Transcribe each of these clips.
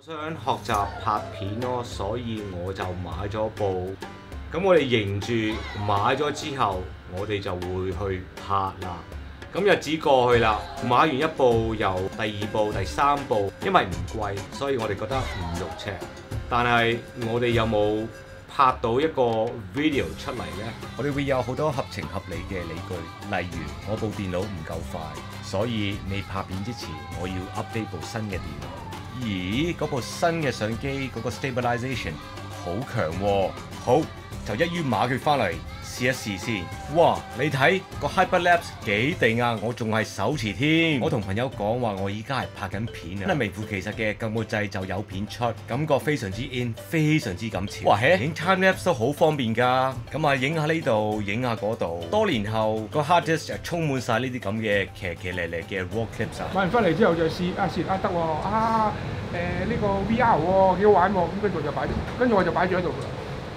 想學習拍片咯，所以我就買咗部。咁我哋認住買咗之後，我哋就會去拍啦。咁日子過去啦，買完一部又第二部、第三部，因為唔貴，所以我哋覺得唔肉赤。但係我哋有冇拍到一個 video 出嚟呢？我哋會有好多合情合理嘅理據，例如我部電腦唔夠快，所以未拍片之前我要 update 部新嘅電腦。咦，嗰部新嘅相機嗰個 stabilization 好強喎，好就一於買佢翻嚟試一試先。哇，你睇個 Hyperlapse 幾地啊，我仲係手持添。我同朋友講話，我依家係拍緊片啊，真係名副其實嘅撳個掣就有片出，感覺非常之 in， 非常之咁潮。哇，影 timelapse 都好方便㗎。咁啊，影下呢度，影下嗰度。多年後個 hard disk 就充滿晒呢啲咁嘅騎騎咧咧嘅 raw clips 啊。 買完翻嚟之後就試得喎，呢個 VR 喎幾好玩喎，咁跟住就擺，跟住我就擺住喺度㗎。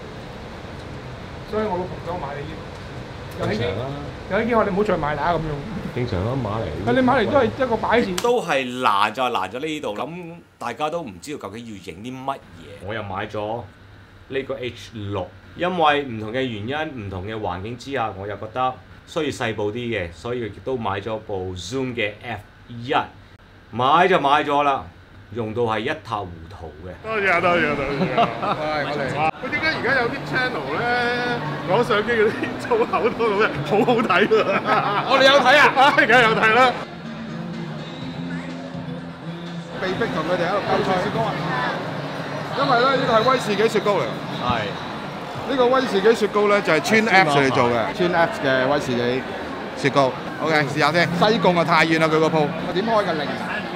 所以我老婆想我買你呢個。 正常啦。 有啲機我哋唔好再買啦咁樣。 正常啦，買嚟。 你買嚟都係一個擺設。 都係爛就係爛咗呢度，咁大家都唔知道究竟要影啲乜嘢。我又買咗呢個 H6，因為唔同嘅原因、唔同嘅環境之下，我又覺得需要細部啲嘅，所以亦都買咗部 Zoom 嘅 F1。買就買咗啦，用到係一塌糊塗嘅。 多謝。係我哋。喂，點解而家有啲 channel 咧攞相機嗰啲粗口都咁嘅，好好睇喎！ 我哋有睇啊！ 梗係有睇啦。 被逼同佢哋喺度鬥菜雪糕啊！因為咧呢個係威士忌雪糕嚟。 係。 呢個威士忌雪糕咧就係Twin Apps嚟做嘅，Twin Apps嘅威士忌雪糕。OK， 試下先。西貢啊太遠啦佢個鋪。我點開㗎零？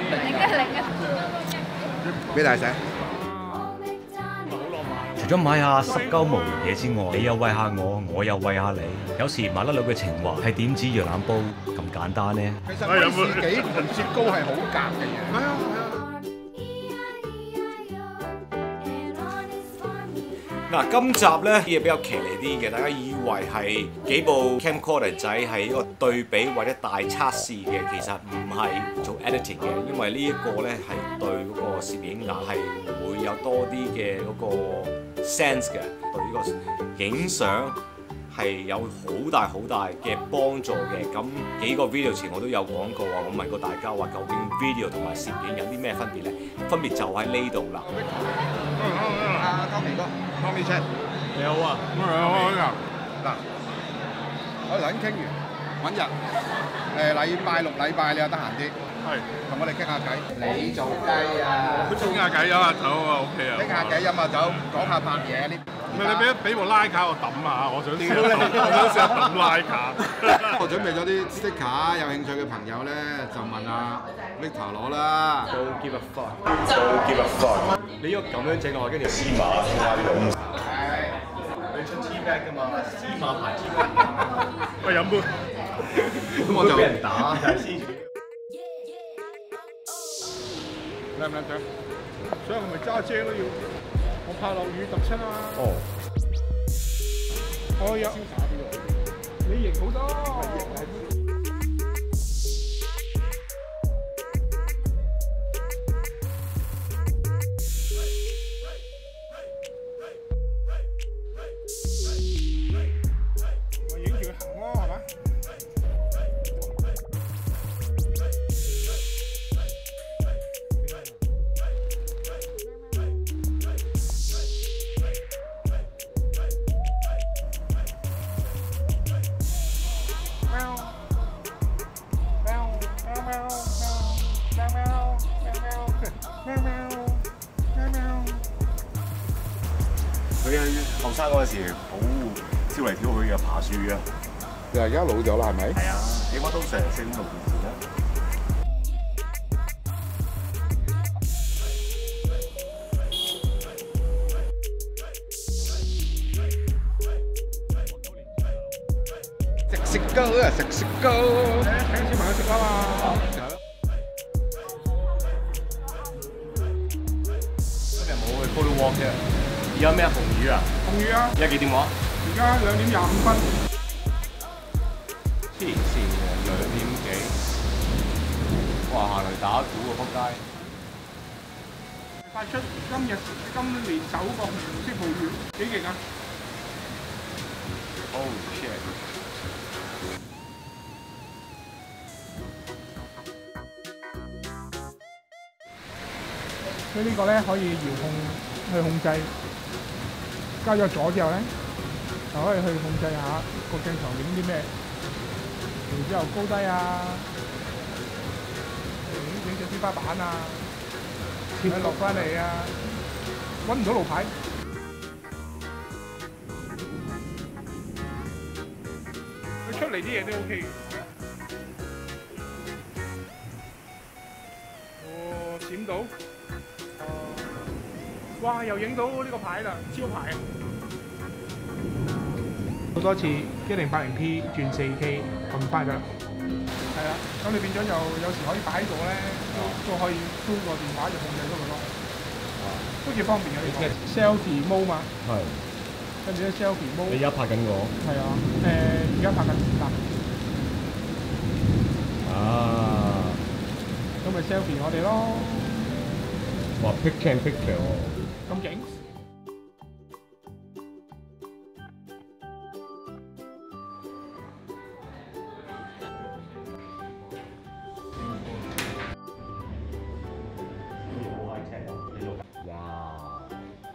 俾大聲。 除咗買下濕鳩無嘢之外，你又餵下我，我又餵下你。有時麻甩佬嘅情懷係點止羊腩煲咁簡單呢？ 其實威士忌同雪糕係好夾嘅嘢。係啊。 嗱，今集咧啲嘢比較騎呢啲嘅，大家以為係幾部 camcorder 仔係一個對比或者大測試嘅，其實唔係做 editing 嘅，因為呢一個咧係對嗰個攝影眼係會有多啲嘅嗰個 sense 嘅，對呢個影相係有好大嘅幫助嘅。咁幾個 video 前我都有講過話，我問過大家話究竟 video 同埋攝影有啲咩分別咧？分別就喺呢度啦。 阿 Tommy 哥 ，Tommy Chan， 你好啊。 嗱，我哋頭先傾完，揾日禮拜六、禮拜你又得閒啲， 係同我哋傾下偈。你做雞啊？ 傾下偈飲下酒啊 ，OK 啊。 傾下偈飲下酒，講下拍嘢呢。 唔係你俾部拉卡我揼下，我想試下揼拉卡。 我準備咗啲 sticker， 有興趣嘅朋友咧就問阿 Victor 攞啦。 Don't give a fuck。Don't give a fuck。你應該咁樣整落去，跟住司馬呢度。你出 T back 㗎嘛？司馬牌 T back。 喂，飲杯。 咁我就俾人打。 靚唔靚仔？所以我咪揸遮咯要。我怕落雨揼親啊！ 哦。 我有。 你型好多。 我影住佢行咯，係嘛？ 佢後生嗰陣時好跳嚟跳去嘅爬樹啊！ 你而家老咗啦，係咪？ 係啊，起碼都成4、5、6年前啦。 食雪糕啊！食雪糕。 請小朋友食啊嘛。 今日冇去 photo walk 啫。而家咩紅魚啊？ 紅魚啊！ 而家幾點喎？ 而家2點25分。 黐線嘅2點幾。哇！行嚟打鼓喎，仆街！ 發出今年首個紅色暴雨，幾勁啊！ Oh shit！ 佢呢個咧可以遙控去控制，加咗咗之後咧，就可以去控制下個鏡頭影啲咩，然之後高低啊，影隻天花板啊，佢落翻嚟啊，揾唔到路牌。佢出嚟啲嘢都 OK 嘅。哦，閃到。 哇！又影到呢個牌啦，招牌啊！好多次 1080P 轉 4K 咁快㗎啦，係啦，咁你變咗就有時可以擺喺度咧，都可以通過電話就控制到佢咯，都幾方便嘅呢個。Selfie mode 嘛， 係。 跟住咧 Selfie mode。 你而家拍緊我？係啊，而家拍緊啊。 咁咪 Selfie 我哋咯。 哇 ！Picture in picture 喎。 咁勁！ 哇！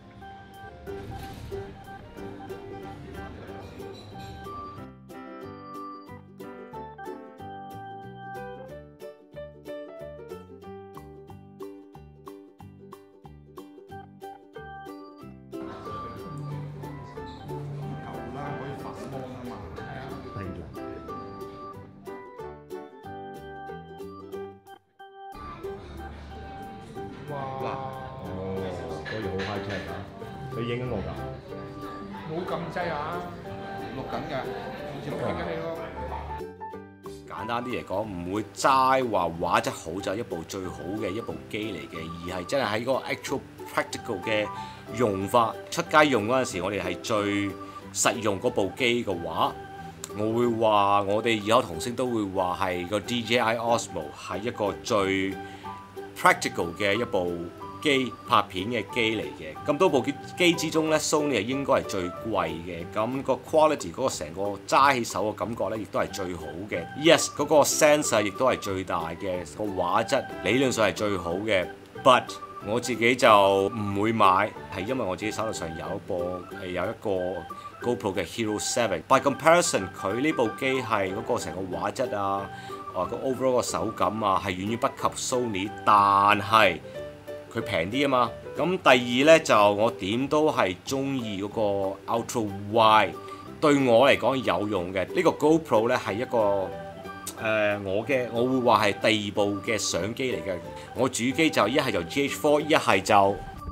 哇！ 哦，嗰條好 high tech 㗎，你影緊我㗎？ 冇撳掣啊！ 錄緊嘅，好似錄緊嘅。 你咯。 簡單啲嚟講，唔會齋話畫質好就係一部最好嘅一部機嚟嘅，而係真係喺嗰個 actual practical 嘅用法，出街用嗰陣時，我哋係最實用嗰部機嘅話，我會話我哋異口同聲都會話係個 DJI Osmo 係一個最 practical 嘅一部機拍片嘅機嚟嘅。咁多部機之中咧 ，Sony 係應該係最貴嘅。咁個 quality 嗰個成個揸起手嘅感覺咧，亦都係最好嘅。Yes， 嗰個 sensor 亦都係最大嘅，個畫質理論上係最好嘅。But 我自己就唔會買，係因為我自己手頭上有一個 GoPro 嘅 Hero 7。By comparison， 佢呢部機係嗰個成個畫質啊，個 overall 個手感啊，係遠遠不及 Sony， 但係佢平啲啊嘛。咁第二咧就我點都係中意嗰個 Ultra Wide， 對我嚟講有用嘅。呢個 GoPro 咧係一個我會話係第二部嘅相機嚟嘅。我主機就一係就 GH4， 一係就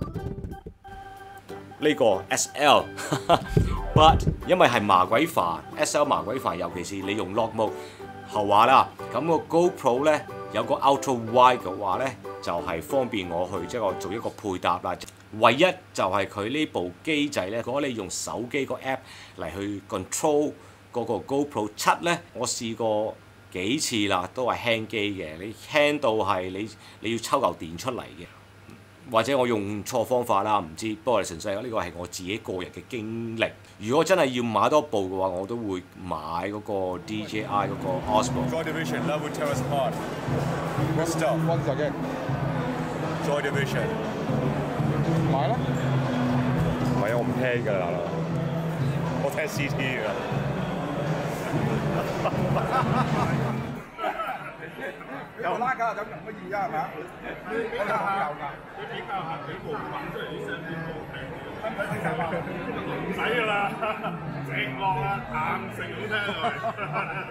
呢個 SL。But 因為係麻鬼煩 ，SL 麻鬼煩，尤其是你用 Lock Mode 後話啦。咁個 GoPro 咧有個 Ultra Wide 嘅話咧，就係方便我去即係我做一個配搭啦。唯一就係佢呢部機仔咧，如果你用手機個 app 嚟去 control 嗰個 GoPro 7咧，我試過幾次啦，都係輕機嘅。你輕到係你要抽嚿電出嚟嘅，或者我用錯方法啦，唔知。不過純粹呢個係我自己個人嘅經歷。如果真係要買多部嘅話，我都會買嗰個 DJI 嗰個 Osmo。 Joy Division, love will tear us apart. Good stuff. Once again， Joy Division。 買啦。 唔係啊，我唔聽㗎啦，我聽 CT 㗎。 有拉架咁容乜易啊？係咪啊？ 比較下，你比較下幾部品出嚟，你想邊部平？唔使㗎啦，正落啦，硬食好聽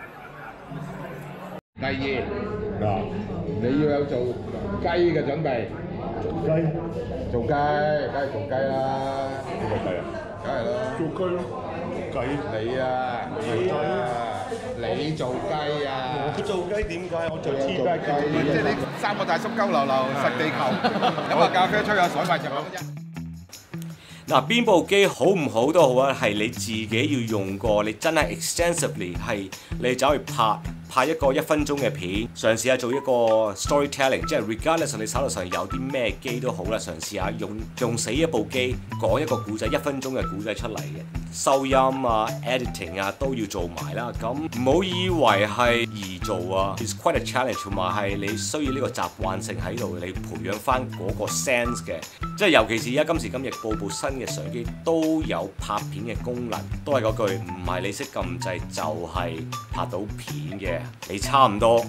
第二嗱，你要有做雞嘅準備。做雞，梗係做雞啦。 邊個雞啊？ 梗係啦。 做雞咯， 雞你啊，你做雞啊！ 我做雞點解？我做 T 雞。 即係你三個大叔鳩流流實地球，飲下咖啡吹下水咪就咁啫。 嗱，邊部機好唔好都好啊，係你自己要用過，你真係 extensively 係你走去拍拍一個1分鐘嘅片，嘗試下做一個 storytelling， 即係 regardless 你手頭上有啲咩機都好啦，嘗試下用死一部機講一個故仔，1分鐘嘅故仔出嚟嘅，收音啊、editing 啊都要做埋啦。咁唔好以為係易做啊 ，it's quite a challenge， 同埋係你需要呢個習慣性喺度，你培養翻嗰個 sense 嘅。即係尤其是而家今時今日，部新嘅相機都有拍片嘅功能，都係嗰句，唔係你識撳掣就係拍到片嘅，你差唔多。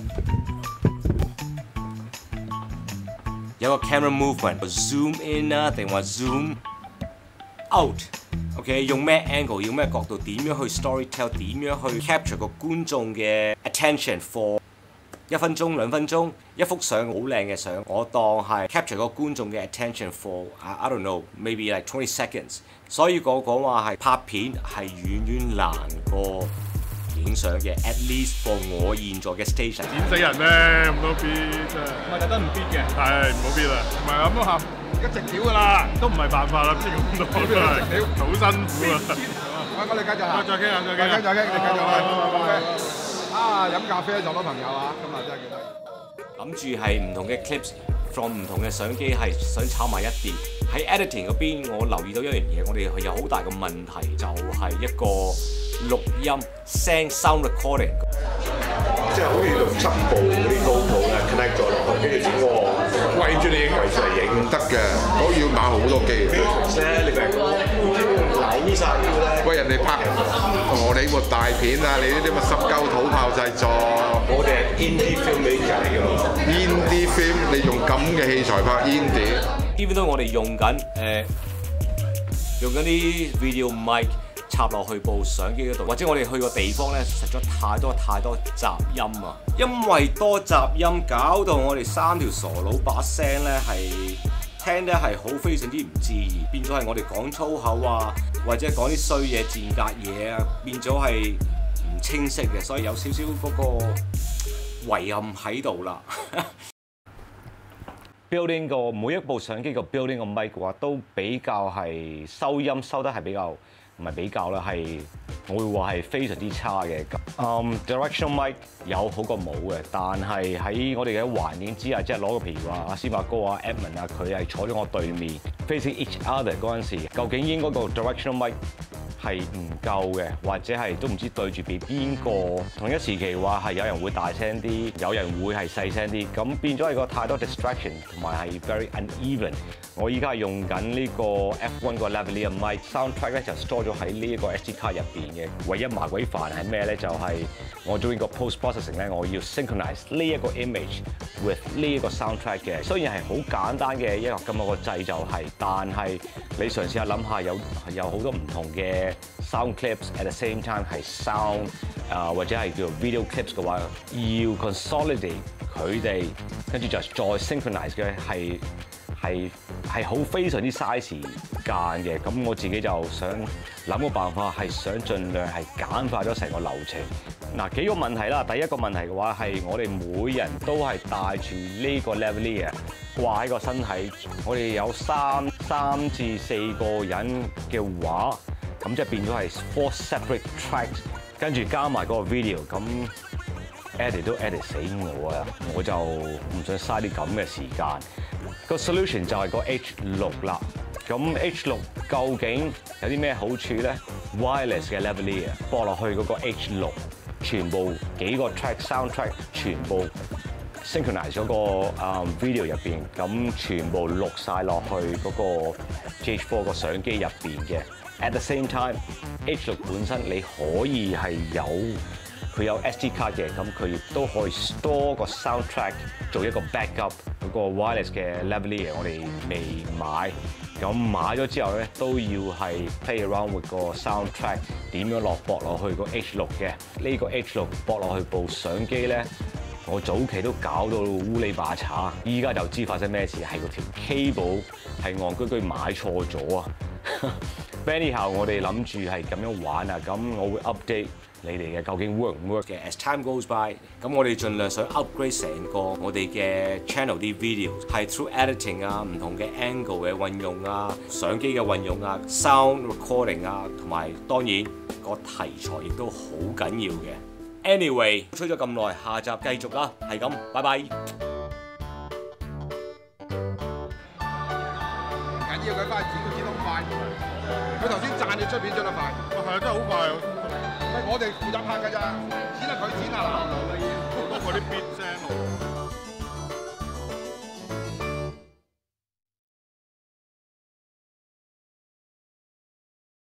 有個 camera movement，zoom in 啊，定話 zoom out。OK， 用咩 angle， 用咩角度，點樣去 storytell， 點樣去 capture 個觀眾嘅 attention for 1分鐘、2分鐘，一幅相好靚嘅相，我當係 capture 個觀眾嘅 attention for I don't know maybe like 20 seconds。所以我講話係拍片係遠遠難過影相嘅 ，at least for 我現在嘅 station。 剪死人咧，咁多 B 真係。唔係特登唔 B 嘅，係唔好 B 啦。唔係咁啊，而家直屌㗎啦，都唔係辦法啦，邊咁多真係好辛苦啊！ 我哋繼續下， 再傾下，再傾， 你繼續啦。啊，飲咖啡撞到朋友啊，今日真係幾得意。 諗住係唔同嘅 clips。from 唔同嘅相機係想炒埋一碟。喺 editing 嗰邊，我留意到一樣嘢，我哋有好大嘅問題，就係一個錄音聲 sound recording， 即係好似6、7部嗰啲 GoPro 咧 connect 咗落去，跟住整個圍住嚟影唔得嘅，嗰要買好多機。 你明扭晒咧？ 喂，人哋拍荷里活大片啊，你呢啲咪濕鳩土炮製作？ 我哋係 indie filmmaker 嚟㗎嘛 indie film 你用咁嘅器材拍 indie。Even though 我哋用緊啲 video mic 插落去部相機嗰度，或者我哋去個地方咧，實咗太多雜音啊！因為多雜音，搞到我哋3條傻佬把聲咧係聽得係好非常之唔自然，變咗係我哋講粗口啊，或者講啲衰嘢、賤格嘢啊，變咗係唔清晰嘅，所以有少少嗰個遺憾喺度啦。building 個每一部相機個 building 個 mic 嘅話，都比較係收音收得係比較唔係比較啦，係我會話係非常之差嘅。directional mic 有好過冇嘅，但係喺我哋嘅環境之下，即係攞個譬如話阿司馬高啊、Edmond 啊，佢係坐咗我對面 facing each other 嗰陣時，究竟應該個 directional mic係唔夠嘅，或者係都唔知對住俾邊個。同一時期話係有人會大聲啲，有人會係細聲啲，咁變咗係個太多 distraction 同埋係 very uneven。我依家係用緊呢個 F1 個 lavalier mic soundtrack 咧，就 store 咗喺呢一個 SD 卡入邊嘅。唯一麻鬼煩係咩咧？就係我做呢個 post processing 咧，我要 synchronize 呢一個 image with 呢一個 soundtrack 嘅。雖然係好簡單嘅一個咁個掣就係，但係你嘗試下諗下，有好多唔同嘅 sound clips at the same time 係 sound 或者係叫 video clips 嘅話，要 consolidate 佢哋，跟住就再 synchronize 嘅係好非常之嘥時間嘅。咁我自己就想諗個辦法，係想盡量係簡化咗成個流程。嗱，幾個問題啦。第一個問題嘅話係我哋每人都係帶住呢個 lavalier 掛喺個身體，我哋有3至4個人嘅話，咁即係變咗係 4 separate tracks， 跟住加埋嗰個 video， 咁 edit 都 edit 死我啊！我就唔想嘥啲咁嘅時間。個 solution 就係個 H6 啦。咁 H6 究竟有啲咩好處咧 ？Wireless 嘅 lavalier 播落去嗰個 H6， 全部幾個 track sound track 全部 synchronize 咗個video 入邊，咁全部錄晒落去嗰個 GH4 個相機入邊嘅。At the same time， H6 本身你可以係佢有 SD 卡嘅，咁佢亦都可以 store 個 soundtrack 做一個 backup。嗰個 wireless 嘅 lavalier 我哋未買，咁買咗之後咧都要係 play around with 個 soundtrack 點樣駁落去個 H6 嘅。呢個 H6 駁落去部相機咧，我早期都搞到烏里把查，依家就知發生咩事，係嗰條 cable 係戇居居買錯咗啊！Anyhow， 我哋諗住係咁樣玩啊，咁我會 update 你哋嘅究竟 work 唔 work 嘅。As time goes by， 咁我哋盡量想 upgrade 成個我哋嘅 channel 啲 videos， 係 through editing 啊，唔同嘅 angle 嘅運用啊，相機嘅運用啊 ，sound recording 啊，同埋當然個題材亦都好緊要嘅。 Anyway， 吹咗咁耐，下集繼續啦，係咁，拜拜。 緊要佢翻去剪都剪得好快。佢頭先讚你出片出得快。 係啊，真係好快啊！ 我哋負責拍㗎咋，剪係佢剪啊嗱。 好多嗰啲 beat 聲。